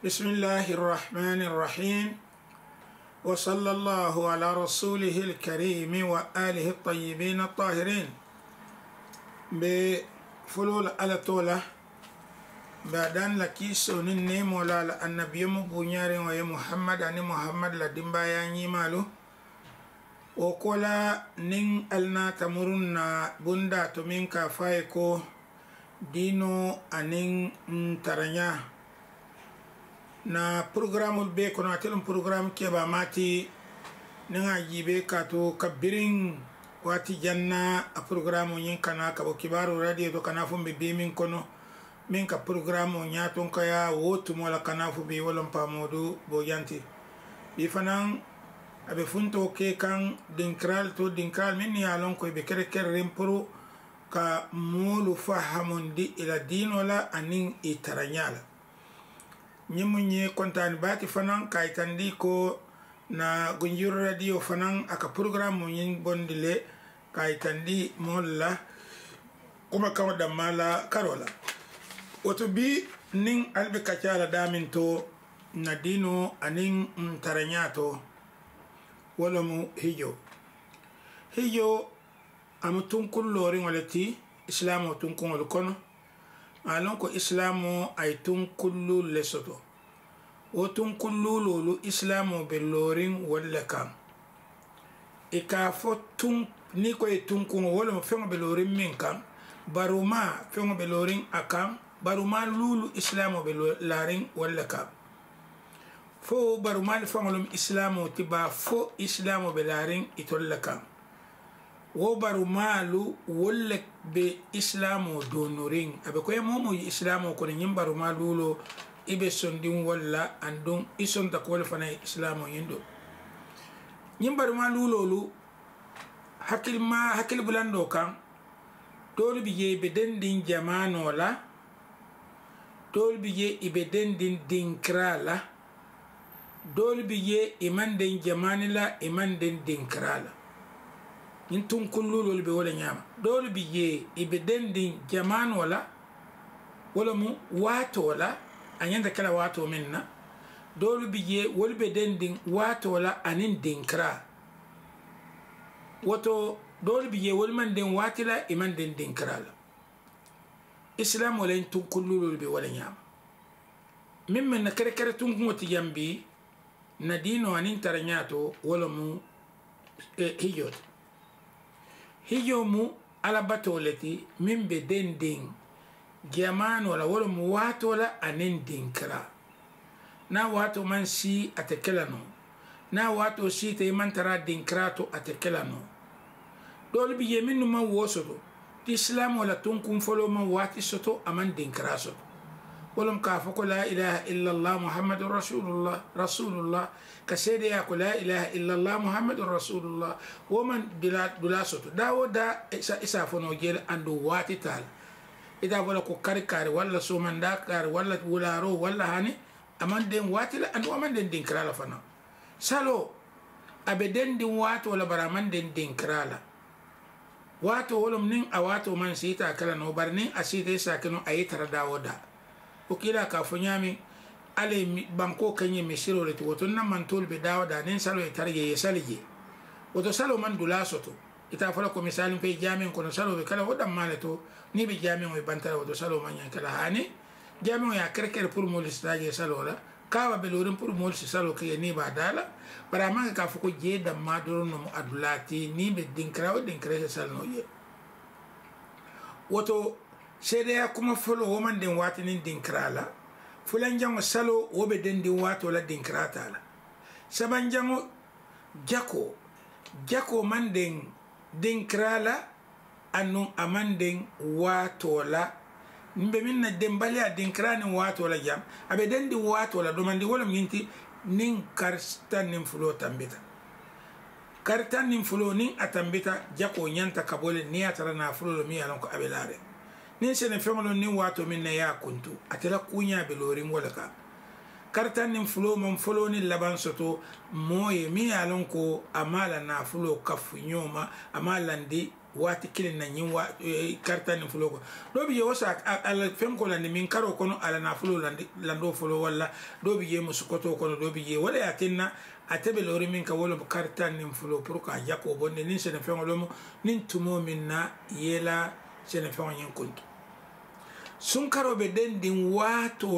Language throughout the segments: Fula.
بسم الله الرحمن الرحيم وصلى الله على رسوله الكريم وآله الطيبين الطاهرين بفلول على طولة بعدان لكيسو نني مولا النبي مبنيار ويا محمد أني محمد لدنبا يعني مالو وقولا نين ألنا تمرنا بندا تمينك فايكو دينو أنين ترنيا na programme be kono atelum programme ke ba mati nga yibe kato kabirin wati janna a programme yin kana ka kibaru radio to kana fumbe be min kono min ka programme nya ton kaya wotu mola kana fu be wolon pamodu bo yanti bi fanan abe funto ke kan dinkral to dinkral min ya lon ko be kere kere rempuru ka mulu fahamundi ila dinola anin itaranyala nyimunye kontani bati fanan kaitandi ko na gunjur radio fanan aka program nyin bondile kaitandi molla kuma kama damala karola wato bi nin albe kachala daminto na dino anin taranyato wala mu hijo amutun kullorin walati islamu tun kun kono alon ko islamu ay tun kullu lesoto o tun kullu lolu islamu be lorin walla kam e ka fo tun ni ko e tun kun wala fengo be lorin min kam baruma fengo be lorin akam baruma lulu islamu be larin walla kam fo baruma fengo islamu tiba fo islamu be larin itolla kam wo baru malu wolle be islamo donoring abe ko momo islamo ko nyim baru malu lo ibe sondin walla andon ison ta ko fana islamo yindo nyim baru malu lo lu hakil bulando kan tol biye be dendin jamano la tol biye ibe dendin dinkrala dol biye imanden jamanila imanden dinkrala intun kullu lol be wala nyama dole biye ibe dendin jaman wala mu wato wala anyanda kala wato minna dole biye wol be dendin wato wala anin dinkra wato dole biye wol man den watila iman den dinkra la islam wala intun kullu lol be wala nyama mimmen na kare kare tun ngoti yambi na dino anin taranyato wala mu hijot hijomu ala batoleti min be dendin giaman wala wala mu wato la anin dinkra na wato man si atekelano na wato si te man tara dinkra to atekelano dol bi yemin ma wosoto islam wala tunkum folo man wati soto aman dinkra soto ولم كافك لا إله إلا الله محمد رسول الله كسيدي يقول لا إله إلا الله محمد رسول الله ومن دلاسته داو دا إسافون وجيل عنده واتي تال إذا ولا كاري ولا سومن داكار ولا ولارو ولا هاني أمان دين واتي لا عنده أمان دين كرالا فنا سالو أبدين دين وات ولا برامان دين كرالا واتو ولم نين أواتو من سيتا كلا نوبرنين أسيتي ساكنو أيتر داو دا ukila ka funyami ale banko kanye mesiro le to woto nan man tol be dawda nen salo e tarje ye salije woto salo man dula soto ita fala ko misalin pe jamin ko salo be kala wodam male to ni be jamin o bantara woto salo man yan kala hani jamin ya kerker pour mo listaje salo la kawa be lorin pour mo salo ke ni ba dala bara man ka fuko je dam ma doron no adulati ni be dinkra salo ye woto sede ya kuma folo wo man den wati nin dinkrala fulan jango salo wo be den din wato la dinkrata la saban jango jako man den dinkrala anu amanden wato la mbe minna den bali a dinkrani wato la jam abe den din wato la do man di wolum yinti nin karstan nin fulo tambita kartan nin fulo nin atambita jako nyanta kabole ni atara na fulo mi alon ko abelare nin sene fengolo nin wato min na ya kuntu atela kunya be lorin wala ka kartan nin fulo mon fulo ni laban soto moye mi alon ko amala na fulo kafu nyoma amala ndi wati kilin na nyin wa karta ni fulo ko do bi yosa ala fen ko landi min karo kono ala na fulo lando fulo walla do bi ye musukoto kono do bi ye wala yatinna atebe lori min ka wolo karta ni fulo pour ka jako bonde nin sene fen lomo nin tumo minna yela sene fen nyin kuntu sun karo be den din wato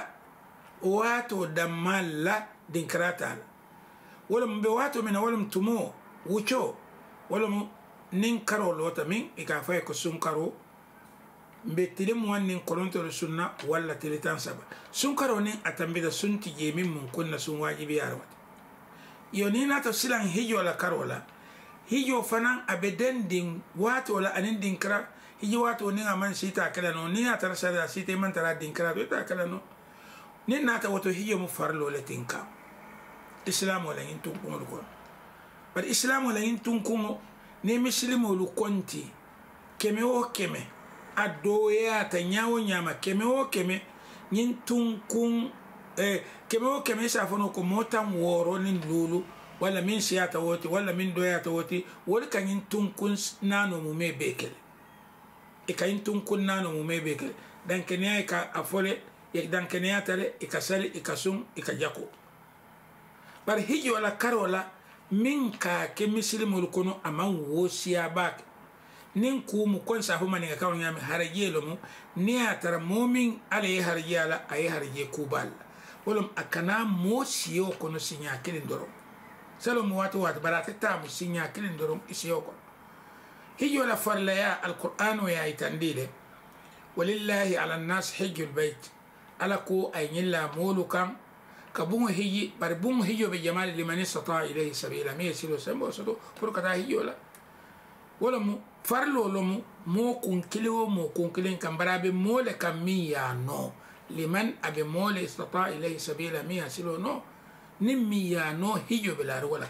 damalla din karata wala mbe wato mina wala tumo wucho wala nin karo lota min ika fay ko sun karo mbe tilim wan nin kolonto sunna wala tilitan saba sun karo nin atambe da sunti je min mun kunna sun wajibi yarwa yo ni na to silan hijo la karola hijo fanan abeden din wato la anin din kra hijo wato nin aman sita kala no ni atar sada sita man tara din kra to ta kala no nin na ta wato hijo mu farlo le tinka islam wala yin tun kuma ko bar islam wala yin tun kuma ne muslimo lu konti keme o keme adoya ta nyawo nyama keme o keme yin tun kun keme o keme sa fono ko motan woro nin lulu wala min siyata woti wala min doya ta woti wol kan yin tun kun nano mu me bekel e kan yin tun kun nano mu me bekel dan kenya ka afole e dan kenya tare e ka sali e ka sum e ka jako bar hiji wala karola min ka ke muslimul kono aman wosiya bak nin ku mu kon sa fu mani ka kawo nyami haraje lo mu ni atara mumin ale haraje ala ay haraje kubal wolum akana mo siyo kono sinya kilin doro salom watu barata ta mu sinya kilin doro isiyo ko hiji wala farla ya alquran wa ya itandile walillahi ala nas hijjul bait ala ko ay nyilla molukan kabungo hiji bar bungo hijo be jamal liman istata ilayhi sabila mi silo sembo soto pour kata hijo la wala mu farlo lo mo kun kilo mo kun kilen kambarabe mole kamiya no liman abe mole istata ilayhi sabila mi silo no nimmiya no hijo be la wala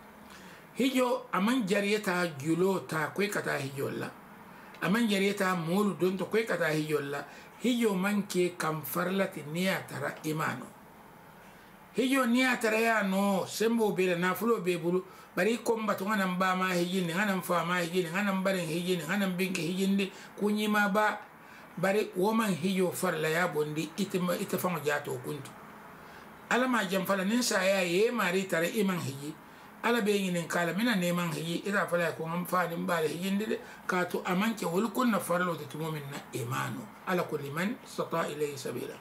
hijo aman jariyata julo ta koy kata hijo la aman jariyata molu don to koy kata hijo la hijo manke kam farlati niya tara imano hijo ni ataraya no sembo bela na fulo be bulu bari komba to ngana mba ma hiji ni ngana mfa ma hiji ni ngana mbare hiji ni ngana mbinke hiji ndi kunyima ba bari woman hijo farla ya bondi ita fama jato kuntu ala ma jamfala nin sa ya ye mari tare iman hiji ala be yin kala mina neman hiji ita fala ko ngam fa din bale hiji ndi ka to amanke wul kunna farlo to tumomin na imanu ala kulli man sata ilayhi sabila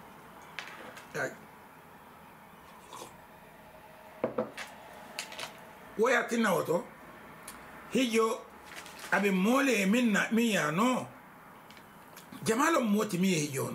waya tinna woto hijo abe mole minna miya no jamalo moti miye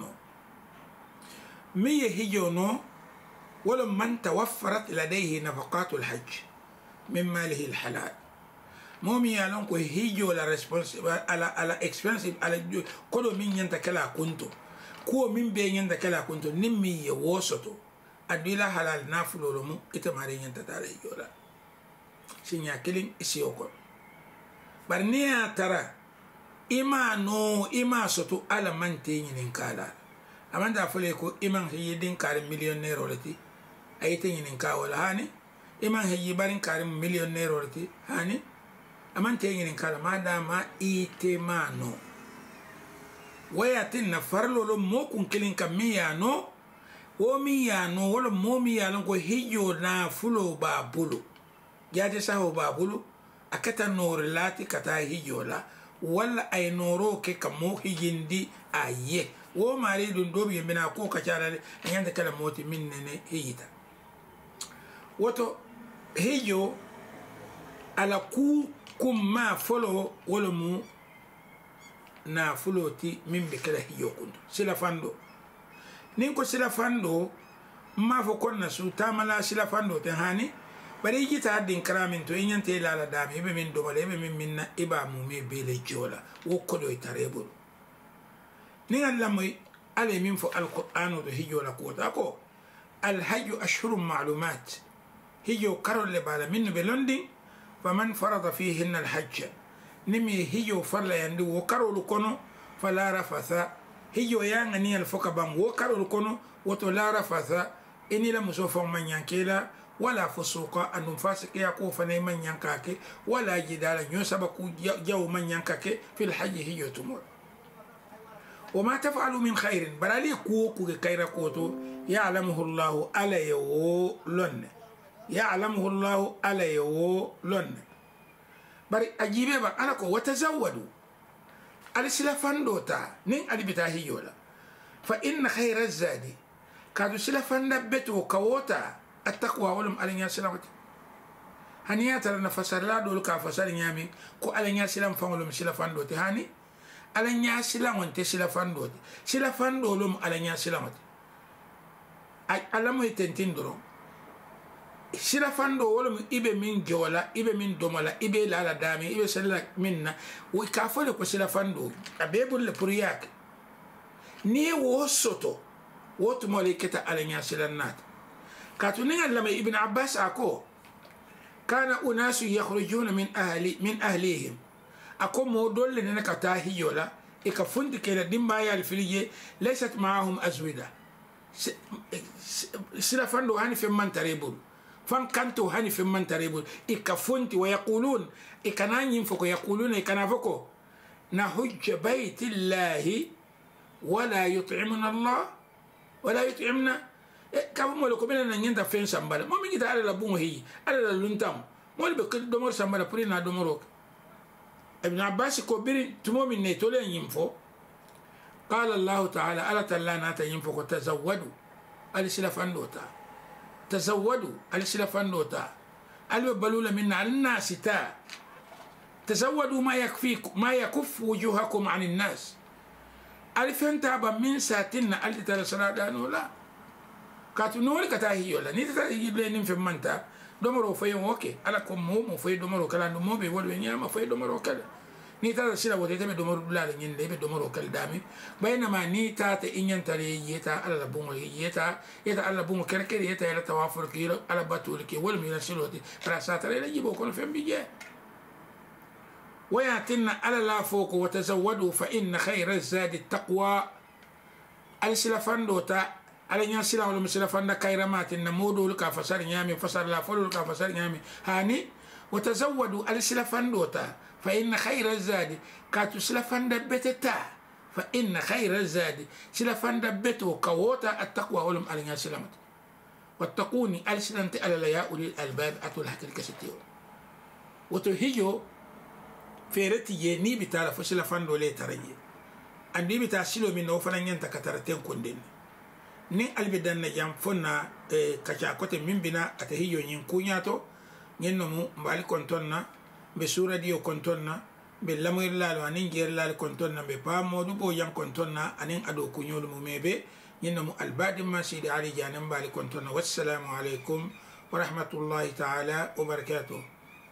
hijo no wala man tawaffarat ladayhi nafaqatul hajj min malihi alhalal momi yalon ko hijo la responsible ala expensive ala kodo min nyanta kala kunto ko min be nyanta kala kunto nimmi ye wosoto adila halal nafulo mu ita mari nyanta tare hijo la sinya killing isioko barnia tara ima soto ala mante nyinin kala amanda fule ko iman hiyidin kare millionaire olati ayite nyinin kawala hani iman hiyi barin kare millionaire olati hani amante nyinin kala madama ite mano wayatin na farlo lo mokun killing kamiyano o miyano wala momiyano ko hijo na fulo babulu yaje saho babulu akata nor lati kata hijola wala ay noro ke kamo hijindi aye wo mari dun dobi bina ko kacala nyanda kala moti minnene hijita woto hijo ala ku kuma folo wala mu na fuloti mimbe kala hijo kunto sila fando ninko sila fando ma fo konna su tamala sila fando te hani bari jita din karamin to inyante lala dami be min domale be min minna iba mu me bele jola wo kodo itarebo ni Allah moy ale min fo alquran do hijola ko ta ko alhajj ashhurun ma'lumat hijo karol le bala min be londi faman farada fihinna alhajj nimi hijo farla yandi wo karol kono fala rafatha hijo yanga ni alfoka bam wo karol kono woto la rafatha inila musofa manyankela ولا فسوق أن فاسق يقو فني من ينكاك ولا جدال يسبق جو من ينكاك في الحج هي تمر وما تفعل من خير برالي كوكو كير كوتو يعلمه الله عليه لن يعلمه الله عليه لن بري أجيبه با أنا كو وتزودوا على سلفان دوتا نين علي بتاهي يولا فإن خير الزاد كادو سلفان بيتو كوتا التقوى ولم على نيا سلامتي هنيا ترى نفسر لا دول كافسر نيامي كو على نيا سلام فانولم سلفان دوتي هاني على نيا سلام وانت سلفان دوتي سلفان دولم على نيا سلامتي على مو يتنتين درو سلفان دو ولم إبه من جولا إبه من دوملا إبه لا دامي إبه سلك منا ويكافل كو سلفان دو أبيبول لبرياك ني وسوتو وتمولي كتا على نيا سلانات كاتونين لما ابن عباس أكو كان أناس يخرجون من أهليهم أكو مودول لنا كتاهي يولا إكفند كلا دمبا يالفلية ليست معهم أزودة سلفاندو هاني في من تريبون فان كانتو هاني في من تريبون إكفند ويقولون إكنان ينفقوا يقولون إكنافقوا نهج بيت الله ولا يطعمنا الله ولا يطعمنا كم مولو كمينا نينتا فين سامبالا مو ميجي على لابون هي على لونتام مول بكل دومور سامبالا برينا دوموروك ابن عباس كوبير تمو من نيتولين ينفو قال الله تعالى ألا تلانا تينفو تزودوا السلفان دوتا تزودوا السلفان دوتا البلول منا الناس تا تزودوا ما يكفيكم ما يكف وجوهكم عن الناس الفين تابا من ساتنا التي ترسلادانو لا كاتو نوري كتاهي يولا نيتا يجيب لين في منتا دومرو فيهم اوكي على كم مو في دومرو كلا مو بي ولو نياما في دومرو كلا نيتا سيلا وتيتا دومرو بلا نين دي دومرو كلا دامي بينما نيتا تينين تري يتا على لبوم يتا على لبوم كركر يتا على توافر كيلو على باتول كي ولم يرسلوتي راسات لا يجيبو كون فين بيجي وياتنا على لا فوق وتزودوا فإن خير الزاد التقوى السلفان دوتا على نيا سلا ولا مسلفان كايرمات النمودو لك فسر نيامي فسر لا فلو لك فسر نيامي هاني وتزودوا السلفان دوتا فإن خير الزاد كاتو سلفان دبتتا فإن خير الزاد سلفان دبتو كوتا التقوى ولم على نيا سلامت واتقوني السلامت على لا أولي الألباب أتول حكي الكستيو وتهيو فيرتي يني بتاع فسلفان دولي تري عندي بتاع سلو من نوفنا ينتا كترتين كندين ni albidan na jam fonna kacha kote mimbina atahiyo nyin kunyato nyenno mu mbali kontonna be sura dio kontonna be lamir lalo anin ger lal kontonna be pa modu bo yan kontonna anin ado kunyol mu mebe nyenno mu albadi masidi ali janan mbali kontonna wassalamu alaikum wa rahmatullahi ta'ala wa barakatuh.